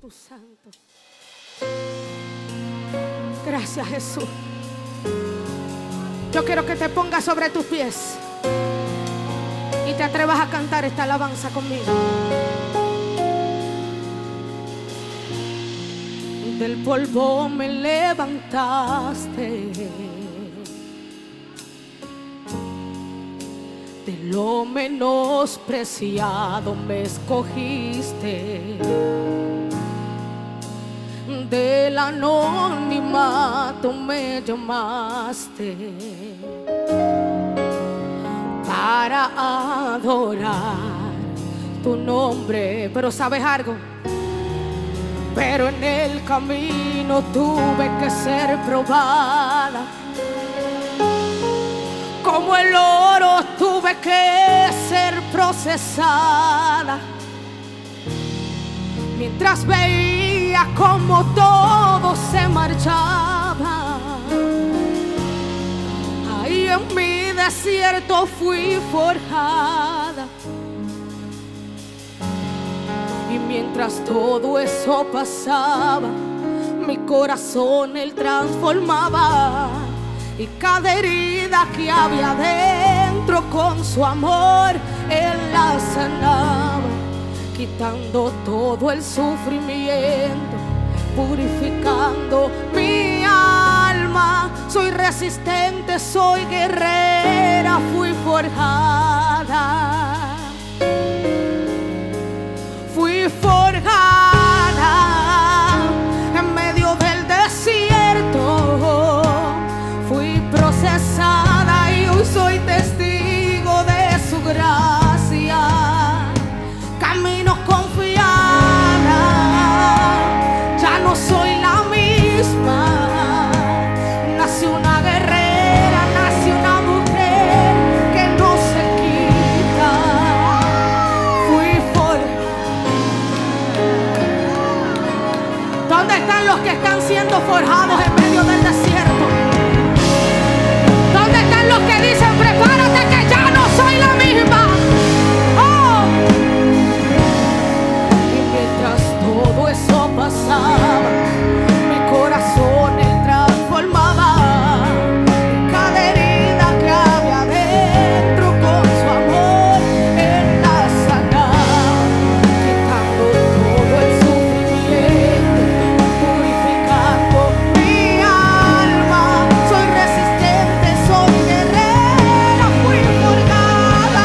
Espíritu Santo. Gracias, Jesús. Yo quiero que te pongas sobre tus pies y te atrevas a cantar esta alabanza conmigo. Del polvo me levantaste, de lo menospreciado me escogiste, del anonimato me llamaste para adorar tu nombre. Pero ¿sabes algo? Pero en el camino tuve que ser probada, como el oro tuve que ser procesada. Mientras veía como todo se marchaba, ahí en mi desierto fui forjada. Y mientras todo eso pasaba, mi corazón Él transformaba, y cada herida que había dentro con su amor Él la sanaba, quitando todo el sufrimiento, purificando mi alma. Soy resistente, soy guerrera, fui forjada. Fui forjada en medio del desierto, fui procesada y hoy soy testigo de su gracia. Camino confiada, ya no soy la misma. Nací una guerrera, nací una mujer que no se quita. Fui forjada. ¿Dónde están los que están siendo forjados en medio del desierto? ¿Dónde están los que dicen prepárate que ya no soy la misma? ¡Oh! Y mientras todo eso pasaba, mi corazón Él transformaba, y cada herida que había dentro con su amor Él la sanaba, quitando todo el sufrimiento, purificando mi alma. Soy resistente, soy guerrera, fui forjada.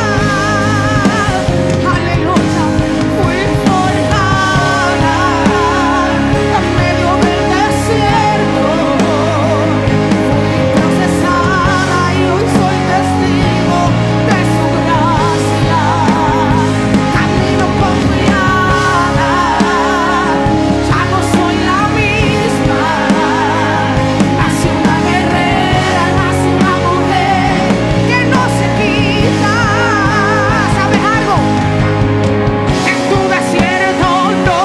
Aleluya, fui forjada en medio del desierto, fui procesada y hoy soy testigo de su gracia. Camino confiada, ya no soy la misma. Nací una guerrera, nací una mujer que no se quita. ¿Sabes algo? En tu desierto no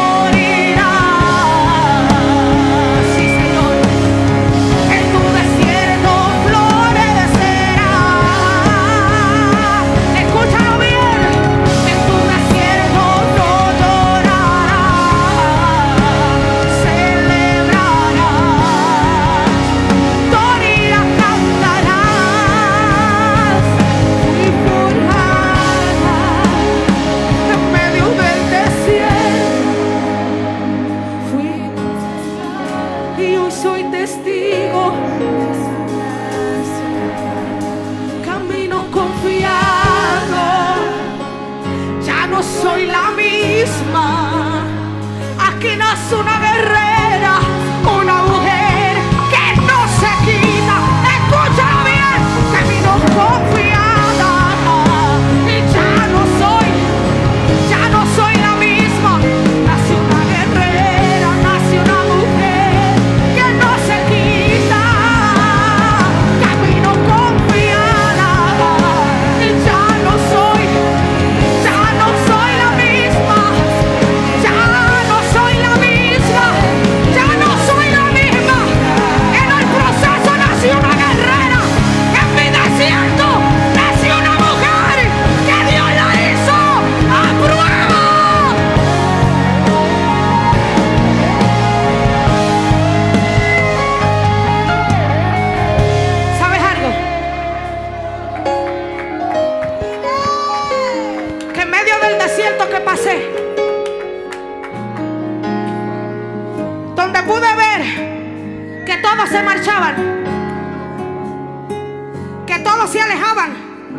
morirás. Sí, Señor. En tu desierto florecerás. Escúchalo bien. En tu desierto no llorarás, celebrarás, victoria cantarás. Fui forjada en medio del desierto, fui y hoy soy testigo. Camino confiado, ya no soy la misma. Aquí nace una guerrera, una mujer que no se quita. Escúchalo bien. Camino confiada y ya no soy la misma. Nací una guerrera, nací una mujer que no se quita. Camino confiada y ya no soy la misma. Ya no soy la misma. se marchaban, que todos se alejaban,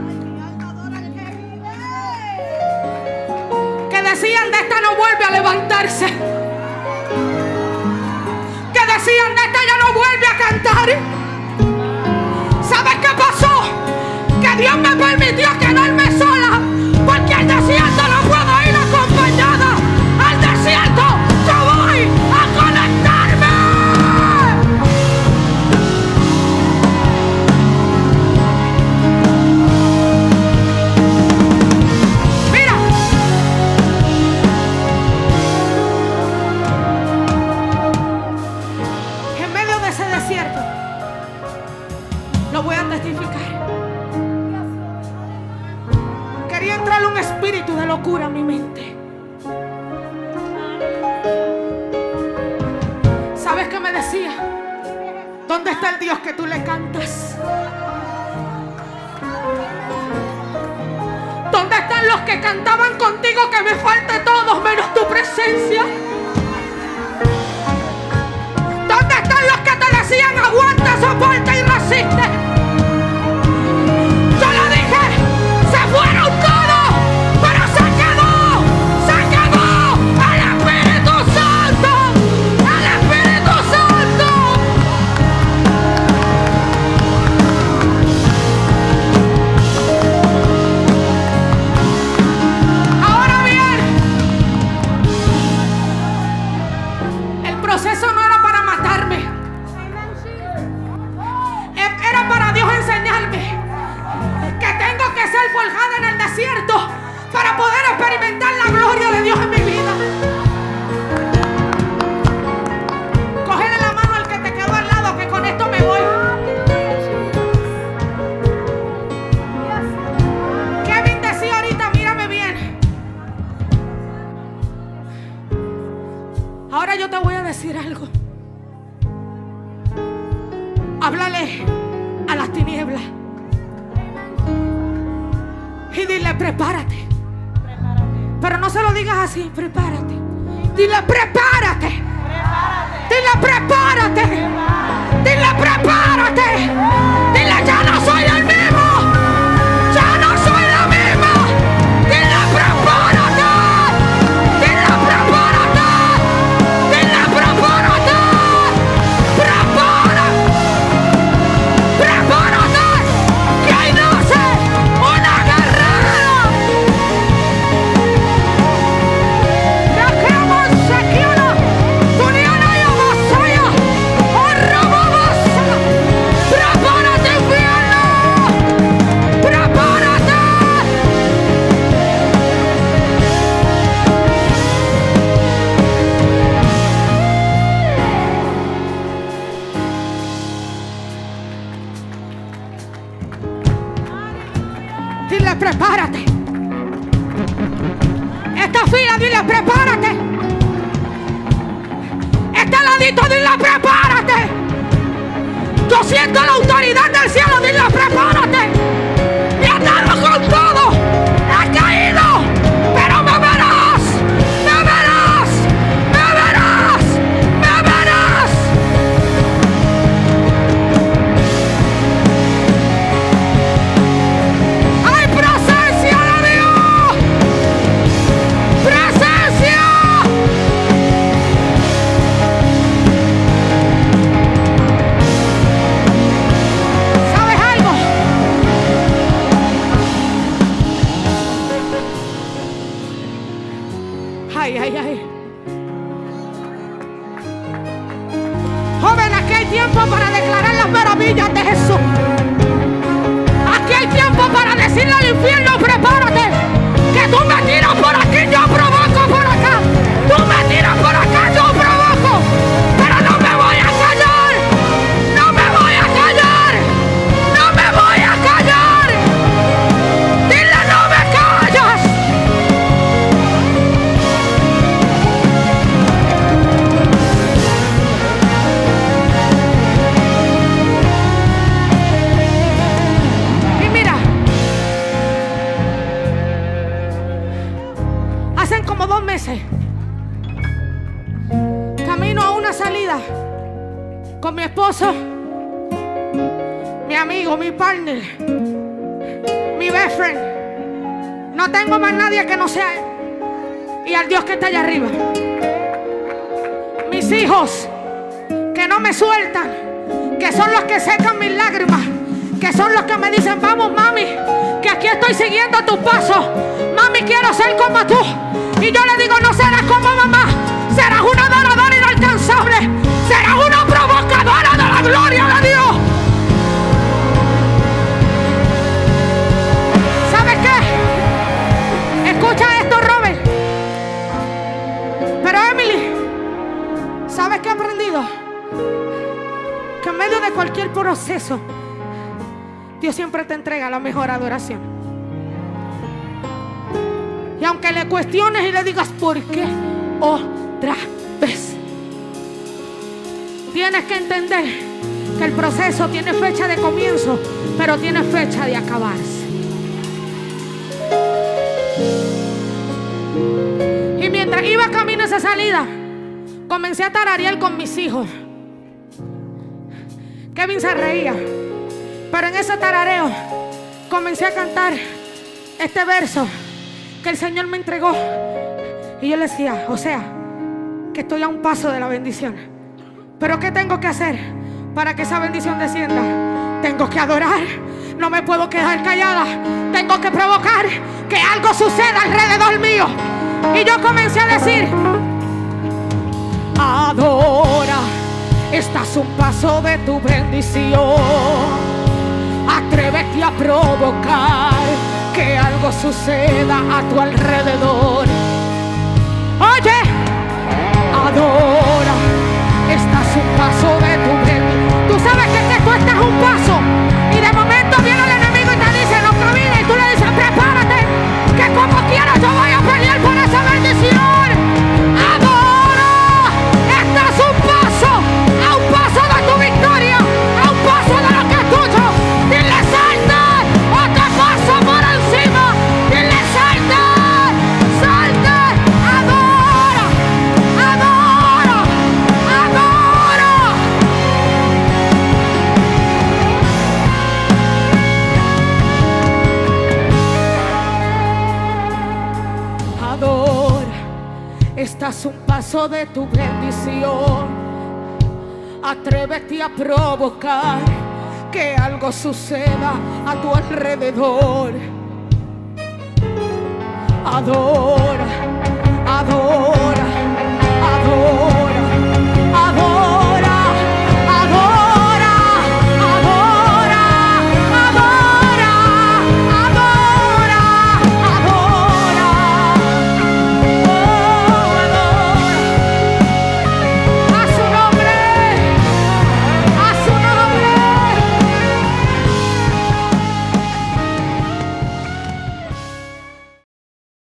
que decían: de esta no vuelve a levantarse, que decían: de esta ya no vuelve a cantar. ¿Sabes qué pasó? Que Dios me permitió quedarme sola, porque al desierto no puedo ir acompañada. Al desierto yo voy a conectarme. Mira, en medio de ese desierto lo voy a testificar. Quería entrar un espíritu de locura a mi mente. ¿Sabes qué me decía? ¿Dónde está el Dios que tú le cantas? ¿Dónde están los que cantaban contigo que me falte todo menos tu presencia? ¿Dónde están los que te decían: aguanta, soporta y resiste? Yo le dije: se fueron todos, pero se quedó el Espíritu Santo, el Espíritu Santo. Ahora bien, el proceso no era para matarme, era para Dios enseñarme que tengo que ser forjada en el desierto para poder experimentar la gloria de Dios en mi vida. Cógele la mano al que te quedó al lado, que con esto me voy. Kevin decía ahorita: mírame bien. Ahora yo te voy a decir algo. Háblale a las tinieblas y dile: prepárate. Pero no se lo digas así: prepárate. Dile: prepárate. Dile: prepárate. Dile: prepárate. Dile: ya no soy el mismo. Ya no soy la misma. Dile: prepárate. Dile: prepárate. Dile: prepárate. Prepárate. Prepárate. Que ahí nace una guerrera. Ya que Monsequiona, Juliana y Amasaya, Orrobabasa. Prepárate, infierno. Prepárate. Dile: prepárate. Esta fila, dile: prepárate. Este ladito, dile: prepárate. Yo siento la autoridad del cielo, dile: prepárate. Y andado con todo. He caído, pero me verás. Me verás. Me verás. Me verás. ¡Hay presencia de Dios! ¡Presencia! ¿Sabes algo? Ay, ay, ay. Joven, aquí hay tiempo para declarar las maravillas de Jesús. Aquí hay tiempo para decirle al infierno: prepárate. Que tú me tiras por aquí, yo provoco por acá. Tú me tiras por acá, yo provoco. Pero no me voy a callar. No me voy a callar. No me voy a callar. Dile: no me callas. Y mira, hacen como 2 meses, camino a una salida con mi esposo, mi amigo, mi partner, mi best friend. No tengo más nadie que no sea Él. Y al Dios que está allá arriba. Mis hijos, que no me sueltan, que son los que secan mis lágrimas, que son los que me dicen: vamos mami, que aquí estoy siguiendo tus pasos. Mami, quiero ser como tú. Y yo le digo: no serás como mamá, serás una adoradora inalcanzable, serás una provocadora de la gloria de Dios. ¿Sabes qué? Escucha esto, Robert. Pero Emily, ¿sabes qué he aprendido? Que en medio de cualquier proceso, Dios siempre te entrega la mejor adoración. Y aunque le cuestiones y le digas: ¿por qué otra vez? Tienes que entender que el proceso tiene fecha de comienzo, pero tiene fecha de acabarse. Y mientras iba camino a esa salida, comencé a tararear con mis hijos. Kevin se reía, pero en ese tarareo comencé a cantar este verso que el Señor me entregó. Y yo le decía: o sea, que estoy a un paso de la bendición. Pero ¿qué tengo que hacer para que esa bendición descienda? Tengo que adorar. No me puedo quedar callada. Tengo que provocar que algo suceda alrededor mío. Y yo comencé a decir: adora, estás un paso de tu bendición. Atrévete a provocar que algo suceda a tu alrededor. Oye, adora, estás un paso de tu bendición. Tú sabes que tú estás un paso y de momento viene el enemigo y te dice: no camines. Y tú le dices: prepárate, que como quiera yo voy a pelear por esa bendición. Adora, estás un paso de tu victoria, a un paso de lo que es tuyo. Dile: salte o te paso por encima. Dile: salte, salte. Adora, adora, adora. Adora, estás un paso de tu bendición. Atrévete a provocar que algo suceda a tu alrededor. Adora.